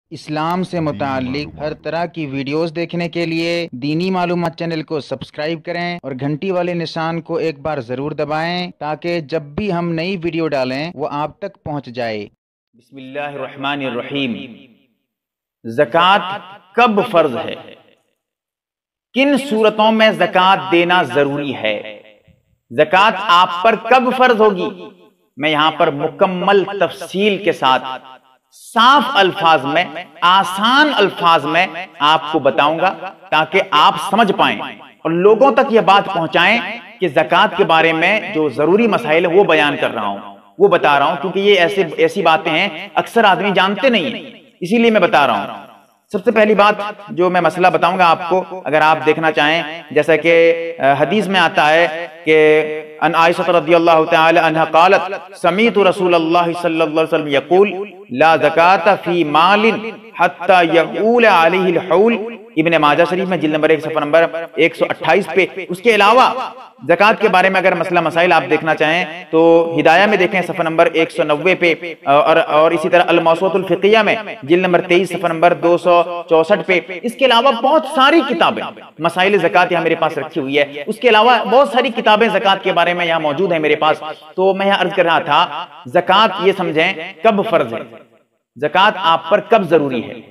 इस्लाम से मुताल्लिक हर तरह की वीडियोस देखने के लिए दीनी मालूमात चैनल को सब्सक्राइब करें और घंटी वाले निशान को एक बार ज़रूर दबाएं ताकि जब भी हम नई वीडियो डालें वो आप तक पहुंच जाए। बिस्मिल्लाहिर्रहमानिर्रहीम। ज़कात कब फर्ज है, किन सूरतों में ज़कात देना जरूरी है, ज़कात आप पर कब फर्ज होगी, मैं यहां पर मुकम्मल तफसील के साथ साफ अल्फाज में, आसान अल्फाज में आपको बताऊंगा ताकि आप समझ पाएं और लोगों तक यह बात पहुंचाएं कि ज़कात के बारे में जो जरूरी मसाइल है वो बयान कर रहा हूं, वो बता रहा हूं, क्योंकि ये ऐसी बातें हैं अक्सर आदमी जानते नहीं है, इसीलिए मैं बता रहा हूं। सबसे पहली बात जो मैं मसला बताऊंगा आपको, अगर आप देखना चाहें, जैसा कि हदीस में आता है कि अन आयशा रज़ियल्लाहु तआला अन्हा क़ालत समीअतु रसूलल्लाह सल्लल्लाहु अलैहि वसल्लम यक़ूल ला ज़कात फी मालिन हत्ता यक़ूल अलैहिल हौल। इब्न माजा शरीफ में जिल्द नंबर 1 सफ़ा नंबर 128 पे। उसके अलावा ज़कात के बारे में अगर मसला मसाइल आप देखना चाहें तो हिदाया में देखें सफ़ा नंबर 190 पे, और इसी तरह अल मौसूअतुल फ़िक़हिया में जिल्द नंबर 23 सफ़ा नंबर 264 पे। इसके अलावा बहुत सारी किताबें मसाइल ज़कात यहाँ मेरे पास रखी हुई है। उसके अलावा बहुत सारी किताबें ज़कात के बारे में यहाँ मौजूद है मेरे पास। तो मैं यहाँ अर्ज कर रहा था, ज़कात ये समझें कब फर्ज है, ज़कात आप पर कब जरूरी है।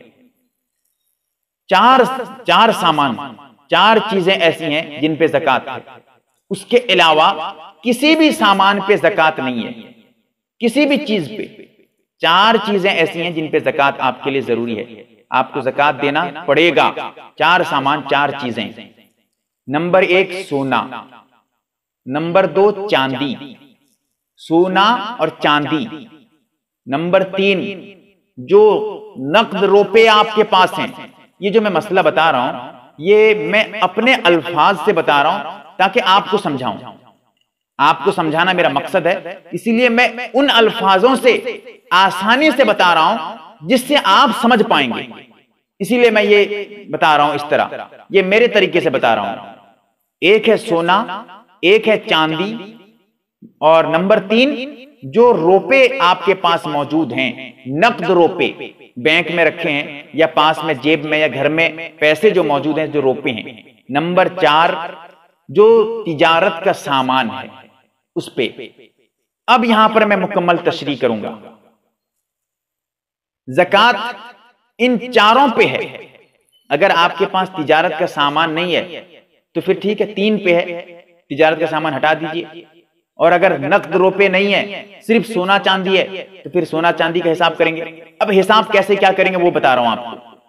चार सामान, चार चीजें ऐसी हैं जिन पे ज़कात है, उसके अलावा किसी भी सामान पे ज़कात नहीं है। किसी भी चीज पे चार चीजें ऐसी हैं जिन पे ज़कात आपके लिए जरूरी है, आपको ज़कात देना पड़ेगा। चार सामान, चार चीजें। नंबर 1 सोना, नंबर 2 चांदी, सोना और चांदी। नंबर 3 जो नकद रुपए आपके पास हैं। ये जो मैं मसला बता रहा हूं ये मैं अपने अल्फाज से बता रहा हूं ताकि आपको समझाऊं, आपको समझाना मेरा मकसद है, इसीलिए मैं उन अल्फाजों से आसानी से बता रहा हूं जिससे आप समझ पाएंगे। इसीलिए मैं ये बता रहा हूं इस तरह, ये मेरे तरीके से बता रहा हूं। एक है सोना, एक है चांदी, और नंबर 3 जो रुपए आपके पास मौजूद हैं, नकद रुपए बैंक में रखे हैं या पास में जेब में या घर में पैसे जो मौजूद हैं, जो रुपए हैं। नंबर 4 जो तिजारत का सामान है उस पे। अब यहां पर मैं मुकम्मल तशरीह करूंगा। ज़कात इन चारों पे है। अगर आपके पास तिजारत का सामान नहीं है तो फिर ठीक है, 3 पे है, तिजारत का सामान हटा दीजिए। और अगर नकद रुपए नहीं है, सिर्फ सोना चांदी है, तो फिर सोना चांदी का हिसाब करेंगे। अब हिसाब कैसे क्या करेंगे वो बता रहा हूं आपको।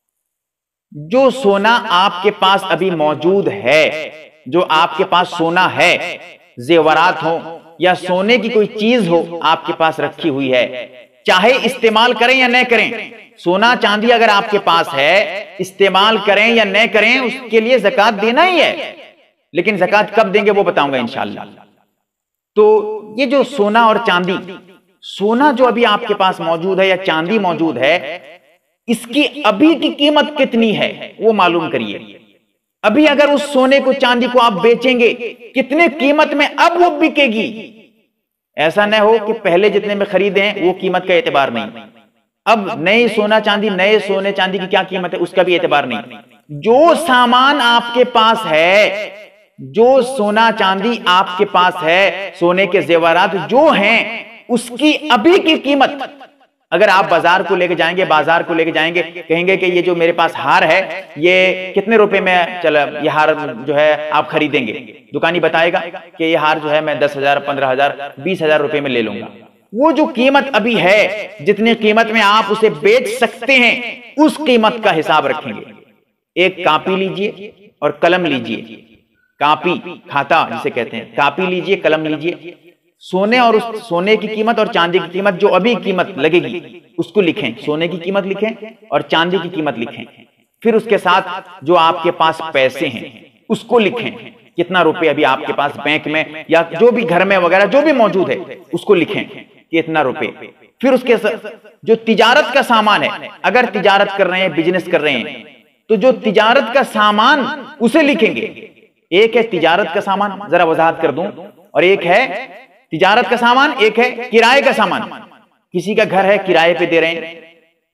जो सोना आपके पास अभी मौजूद है, जो आपके पास सोना है, जेवरात हो या सोने की कोई चीज हो आपके पास रखी हुई है, चाहे इस्तेमाल करें या न करें, सोना चांदी अगर आपके पास है, इस्तेमाल करें या न करें, उसके लिए ज़कात देना ही है। लेकिन ज़कात कब देंगे वो बताऊंगा इंशाअल्लाह। तो ये जो सोना और चांदी, सोना जो अभी आपके पास मौजूद है या चांदी मौजूद है, इसकी अभी की कीमत कितनी है वो मालूम करिए। अभी अगर उस सोने को चांदी को आप बेचेंगे, कितने कीमत में अब वो बिकेगी। ऐसा न हो कि पहले जितने में खरीदे हैं वो कीमत का एतबार नहीं, अब नए सोना चांदी, नए सोने चांदी की क्या कीमत है उसका भी एतबार नहीं। जो सामान आपके पास है, जो सोना चांदी आपके पास है, सोने के जेवरात जो हैं, उसकी अभी की कीमत, अगर आप बाजार को लेके जाएंगे, कहेंगे कि ये जो मेरे पास हार है ये कितने रुपए में चला, ये हार जो है आप खरीदेंगे, दुकानी बताएगा कि ये हार जो है मैं 10,000, 15,000, 20,000 रुपए में ले लूंगा। वो जो कीमत अभी है, जितनी कीमत में आप उसे बेच सकते हैं, उस कीमत का हिसाब रखेंगे। एक कापी लीजिए और कलम लीजिए, कापी खाता जिसे कहते हैं, कापी लीजिए, कलम लीजिए, सोने और उस सोने की कीमत और चांदी की कीमत जो अभी कीमत लगेगी उसको लिखें, सोने की कीमत लिखें और चांदी की कीमत लिखें। फिर उसके साथ जो आपके पास पैसे हैं उसको लिखें, कितना रुपए अभी आपके पास बैंक में या जो भी घर में वगैरह जो भी मौजूद है उसको लिखें कि इतना रुपए। फिर उसके जो तिजारत का सामान है, अगर तिजारत कर रहे हैं, बिजनेस कर रहे हैं, तो जो तिजारत का सामान उसे लिखेंगे। एक है तिजारत का सामान, जरा वजाहत कर दूं, और एक है तिजारत का सामान, एक है किराए का सामान। किसी का घर है किराए पे दे रहे हैं,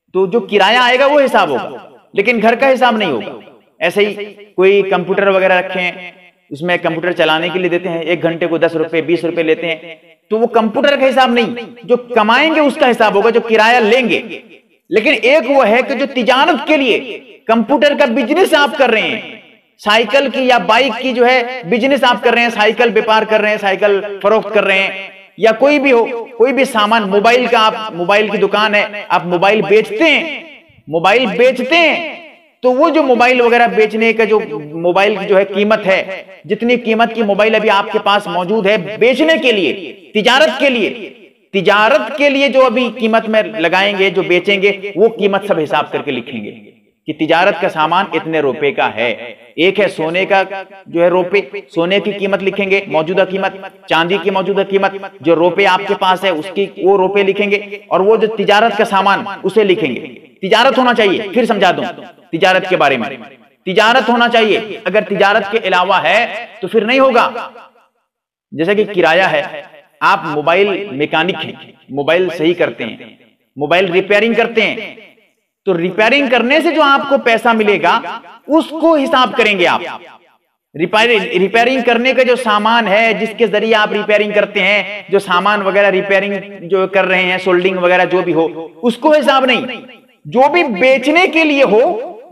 तो जो किराया आएगा वो हिसाब होगा, लेकिन घर का हिसाब नहीं होगा। ऐसे ही कोई कंप्यूटर वगैरह रखे हैं, उसमें कंप्यूटर चलाने के लिए देते हैं, 1 घंटे को 10 रुपए 20 रुपए लेते हैं, तो वो कंप्यूटर का हिसाब नहीं, जो कमाएंगे उसका हिसाब होगा, जो किराया लेंगे। लेकिन एक वो है कि जो तिजारत के लिए कंप्यूटर का बिजनेस आप कर रहे हैं, साइकिल की या बाइक की जो है बिजनेस आप कर रहे हैं, साइकिल व्यापार कर रहे हैं, साइकिल फरोख्त कर रहे हैं, या कोई भी हो, कोई भी सामान, मोबाइल का, आप मोबाइल की दुकान है, आप मोबाइल बेचते हैं, तो वो जो मोबाइल वगैरह बेचने का जो मोबाइल की जो है कीमत है, जितनी कीमत की मोबाइल अभी आपके पास मौजूद है बेचने के लिए, तिजारत के लिए जो अभी कीमत में लगाएंगे, जो बेचेंगे, वो कीमत सब हिसाब करके लिखेंगे कि तिजारत का सामान इतने रुपए का है। एक है सोने का जो है रुपए, सोने की कीमत लिखेंगे, मौजूदा कीमत, चांदी की मौजूदा कीमत, जो रुपए आपके पास है उसकी वो रुपए लिखेंगे, और वो जो तिजारत का सामान उसे लिखेंगे। तिजारत होना चाहिए, फिर समझा दूं तिजारत के बारे में, तिजारत होना चाहिए। अगर तिजारत के अलावा है तो फिर नहीं होगा। जैसे कि किराया है, आप मोबाइल मैकेनिक हैं, मोबाइल सही करते हैं, मोबाइल रिपेयरिंग करते हैं, तो रिपेयरिंग करने से जो आपको पैसा मिलेगा उसको हिसाब करेंगे आप। रिपेयरिंग करने का जो सामान है, जिसके जरिए आप रिपेयरिंग करते हैं, जो सामान वगैरह रिपेयरिंग जो कर रहे हैं, सोल्डिंग वगैरह जो भी हो, उसको हिसाब नहीं। जो भी बेचने के लिए हो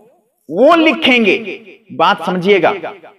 वो लिखेंगे। बात समझिएगा,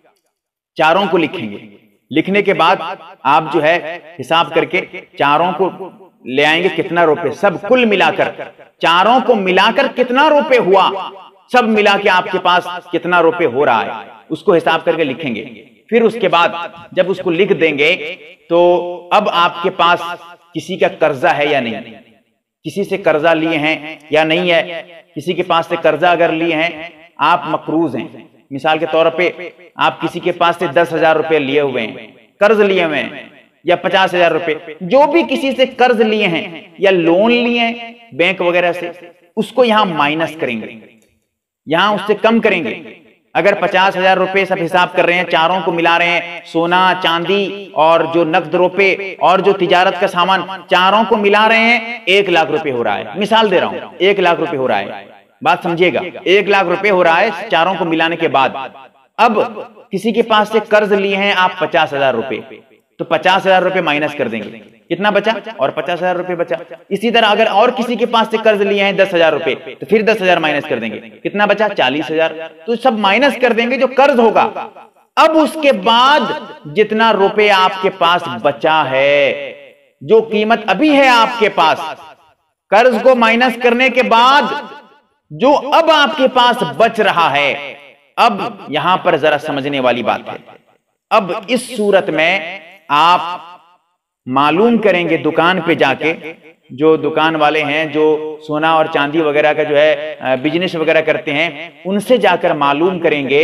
चारों को लिखेंगे। लिखने के बाद आप जो है हिसाब करके चारों को ले आएंगे, कितना रुपए, सब कुल मिलाकर, चारों को मिलाकर कितना रुपए हुआ, सब मिला के आपके पास कितना रुपए हो रहा है, उसको हिसाब करके लिखेंगे। फिर उसके बाद जब उसको लिख देंगे तो अब आपके पास किसी का कर्जा है या नहीं, किसी से कर्जा लिए हैं या नहीं है। किसी के पास से कर्जा अगर लिए हैं, आप मकरूज हैं, मिसाल के तौर पे आप किसी के पास से 10,000 रुपए लिए हुए हैं, कर्ज लिए हुए हैं, या 50,000 रुपए, जो भी किसी से कर्ज लिए हैं या लोन लिए हैं बैंक वगैरह से, उसको यहां माइनस करेंगे, यहां उससे कम करेंगे। अगर 50,000 रुपए सब हिसाब कर रहे हैं, चारों को मिला रहे हैं, सोना चांदी और जो नकद रुपए और जो तिजारत का सामान, चारों को मिला रहे हैं, 1 लाख रुपए हो रहा है। मिसाल दे रहा हूं, 1 लाख रुपए हो रहा है। बात समझिएगा, 1 लाख रुपए हो रहा है चारों को मिलाने के बाद। अब किसी के पास से कर्ज लिए हैं आप 50,000 रुपए, तो 50,000 रुपए माइनस कर देंगे, कितना बचा, और 50,000 रुपए बचा। इसी तरह अगर और किसी के पास से कर्ज लिए हैं 10,000 रुपए, तो फिर 10,000 माइनस कर देंगे, कितना बचा, 40,000। तो सब माइनस कर देंगे जो कर्ज होगा। अब उसके बाद जितना रुपए आपके पास बचा है, जो कीमत अभी है आपके पास, कर्ज को माइनस करने के बाद जो अब आपके पास बच रहा है, अब यहां पर जरा समझने वाली बात है। अब इस सूरत में आप मालूम करेंगे दुकान पे जाके, जो दुकान वाले हैं जो सोना और चांदी वगैरह का जो है बिजनेस वगैरह करते हैं, उनसे जाकर मालूम करेंगे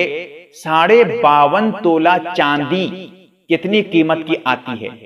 52.5 तोला चांदी कितनी कीमत की आती है।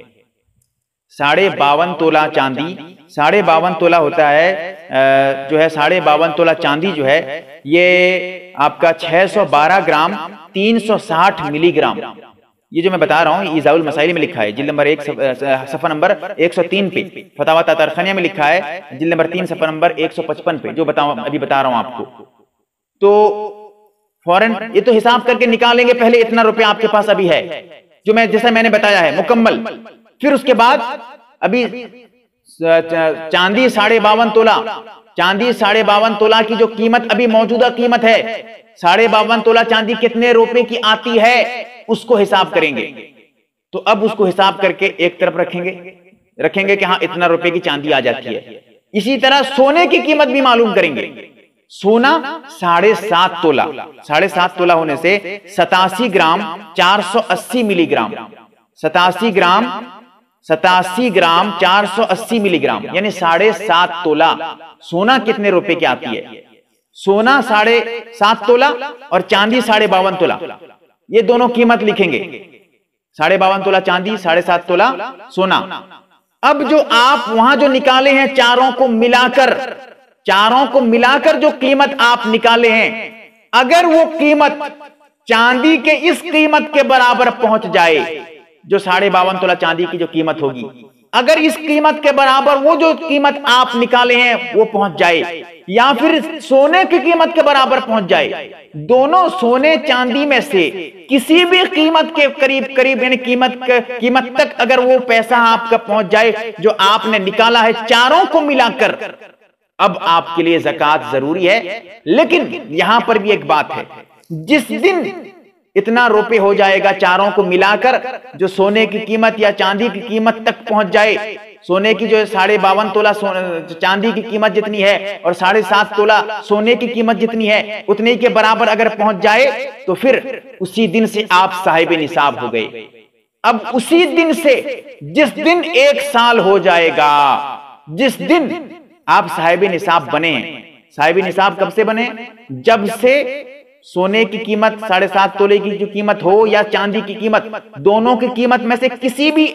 52.5 तोला चांदी, 52.5 तोला होता है जो है 52.5 तोला चांदी जो है ये आपका 612 ग्राम 360 मिलीग्राम। ये जो मैं बता रहा हूं इजाउल मसाइल में लिखा है, जिल्द नंबर 1 सफा नंबर 103 पे, फतावा तारखनिया में लिखा है जिल्द नंबर 3 सफा नंबर 155 पे, जो अभी बता रहा हूं आपको। तो फौरन ये तो हिसाब करके निकालेंगे, पहले इतना रुपया आपके पास अभी है, जो मैं जैसा मैंने बताया है मुकम्मल। फिर उसके बाद अभी चांदी 52.5 तोला, चांदी 52.5 तोला की जो कीमत अभी मौजूदा कीमत है, 52.5 तोला चांदी कितने रुपए की आती है उसको हिसाब करेंगे। तो अब उसको हिसाब करके एक तरफ रखेंगे कि हाँ इतना रुपए की चांदी आ जाती है। इसी तरह सोने की कीमत भी मालूम करेंगे। सोना 7.5 तोला, 7.5 तोला होने से 87 ग्राम 480 मिलीग्राम, 87 ग्राम 480 मिलीग्राम, यानी 7.5 तोला सोना कितने रुपए की आती है। सोना 7.5 तोला और चांदी 52.5 तोला, ये दोनों कीमत लिखेंगे। 52.5 तोला चांदी, 7.5 तोला सोना। अब जो आप वहां जो निकाले हैं चारों को मिलाकर जो कीमत आप निकाले हैं, अगर वो कीमत चांदी के इस कीमत के बराबर पहुंच जाए, जो 52.5 तोला चांदी की जो कीमत होगी, अगर इस कीमत के बराबर वो जो कीमत आप निकाले हैं वो पहुंच जाए, या फिर सोने की कीमत के बराबर पहुंच जाए, दोनों सोने चांदी में से किसी भी कीमत के करीब करीब यानी कीमत तक अगर वो पैसा आपका पहुंच जाए जो आपने निकाला है, चारों को मिलाकर, अब आपके लिए ज़कात जरूरी है। लेकिन यहां पर भी एक बात है, जिस दिन इतना रुपए हो जाएगा चारों को मिलाकर, जो सोने की कीमत या चांदी की कीमत तक पहुंच जाए, सोने की जो है 52.5 तोला चांदी की कीमत जितनी है और 7.5 तोला सोने की कीमत जितनी है, उतने के बराबर अगर पहुंच जाए तो फिर उसी दिन से आप साहिब निसाब हो गए। अब उसी दिन से जिस दिन 1 साल हो जाएगा, जिस दिन आप साहिब निसाब बने, साहिब निसाब कब से बने? जब से सोने की कीमत 7.5 तोले की जो कीमत हो या चांदी की कीमत, दोनों की कीमत में से किसी भी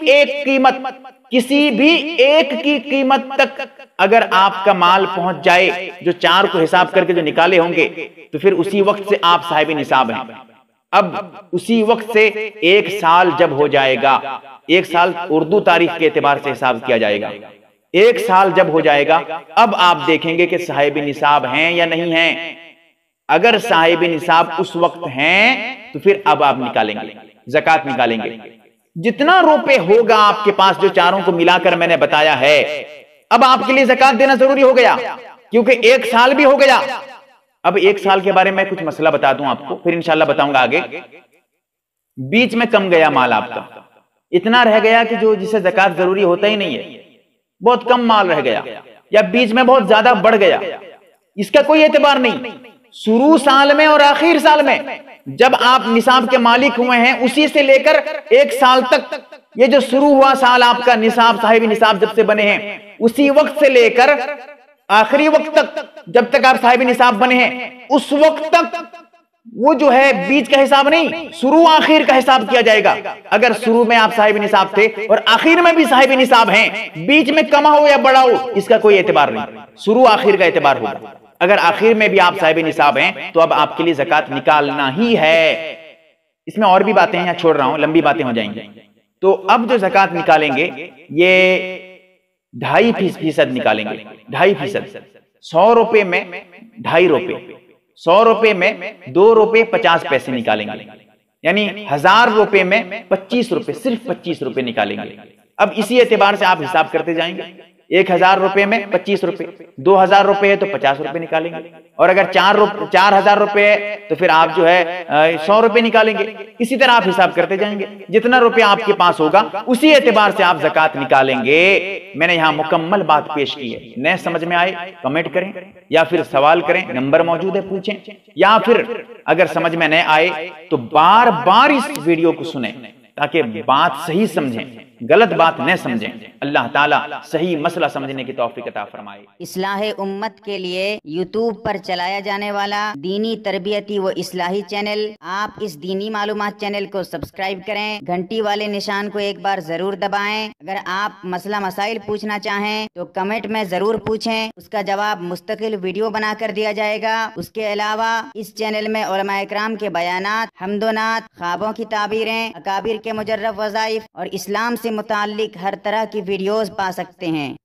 एक की कीमत तक अगर आपका माल पहुंच जाए, जो 4 को हिसाब करके जो निकाले होंगे, तो फिर उसी वक्त से आप साहिब निसाब हैं। अब उसी वक्त से 1 साल जब हो जाएगा, 1 साल उर्दू तारीख के एतबार से हिसाब किया जाएगा, 1 साल जब हो जाएगा, अब आप देखेंगे कि साहिब निसाब हैं या नहीं हैं। अगर साहिब निसाब उस वक्त हैं तो फिर अब आप निकालेंगे, ज़कात निकालेंगे। जितना रुपए होगा आपके पास, जो चारों को मिलाकर मैंने बताया है, अब आपके लिए ज़कात देना जरूरी हो गया, क्योंकि 1 साल भी हो गया। अब 1 साल के बारे में कुछ मसला बता दूं आपको, फिर इंशाल्लाह बताऊंगा आगे। बीच में कम गया माल आपका, इतना रह गया कि जो जिसे ज़कात जरूरी होता ही नहीं है, बहुत कम माल रह गया, या बीच में बहुत ज्यादा बढ़ गया, इसका कोई एतबार नहीं। शुरू साल में और आखिर साल में जब आप निसाब के मालिक हुए हैं, उसी से लेकर 1 साल तक, ये जो शुरू हुआ साल आपका निसाब, साहिब निसाब जब से बने हैं, उसी वक्त से लेकर आखिरी वक्त तक, जब तक आप साहिब निसाब बने हैं, उस वक्त तक वो जो है बीच का हिसाब नहीं, शुरू आखिर का हिसाब किया जाएगा। अगर शुरू में आप साहिब निसाब थे और आखिर में भी साहिब निसाब हैं, बीच में कमा हो या बढ़ा हो, इसका कोई एतबार नहीं, शुरू आखिर का एतबार होगा। अगर आखिर में भी आप साहिब निसाब हैं तो अब आपके लिए ज़कात निकालना ही है। इसमें और भी बातें हैं, यहां छोड़ रहा हूं, लंबी बातें हो जाएंगी। तो अब जो ज़कात निकालेंगे ये 2.5% निकालेंगे, 2.5%। 100 रुपए में 2.5 रुपए, 100 रुपए में 2 रुपए 50 पैसे निकालेंगे, यानी 1000 रुपए में 25 रुपए, सिर्फ 25 रुपए निकालेंगे। अब इसी एतबार से आप हिसाब करते जाएंगे, 1000 रुपए में 25 रुपए, 2000 रुपए है तो 50 रुपए निकालेंगे, और अगर 4000 रुपए है तो फिर आप जो है 100 रुपए निकालेंगे। इसी तरह आप हिसाब करते जाएंगे, जितना रुपया आपके पास होगा उसी एतबार से आप ज़कात निकालेंगे। मैंने यहां मुकम्मल बात पेश की है। नए समझ में आए कमेंट करें या फिर सवाल करें, नंबर मौजूद है पूछें, या फिर अगर समझ में न आए तो बार बार इस वीडियो को सुने ताकि बात सही समझें, गलत बात न समझें। अल्लाह ताला सही मसला समझने की तौफीक अता फरमाए। इस्लाह उम्मत के लिए यूट्यूब पर चलाया जाने वाला दीनी तरबियती व इस्लाही चैनल, आप इस दीनी मालूमात चैनल को सब्सक्राइब करें, घंटी वाले निशान को एक बार जरूर दबाएं। अगर आप मसला मसाइल पूछना चाहें तो कमेंट में जरूर पूछें, उसका जवाब मुस्तकिल वीडियो बनाकर दिया जाएगा। उसके अलावा इस चैनल में उलमा इकराम के बयानात, हमदोनात, ख्वाबों की ताबीरें, अकाबिर के मुजर्रब वज़ाइफ और इस्लाम से मुताल्लिक हर तरह की वीडियोस पा सकते हैं।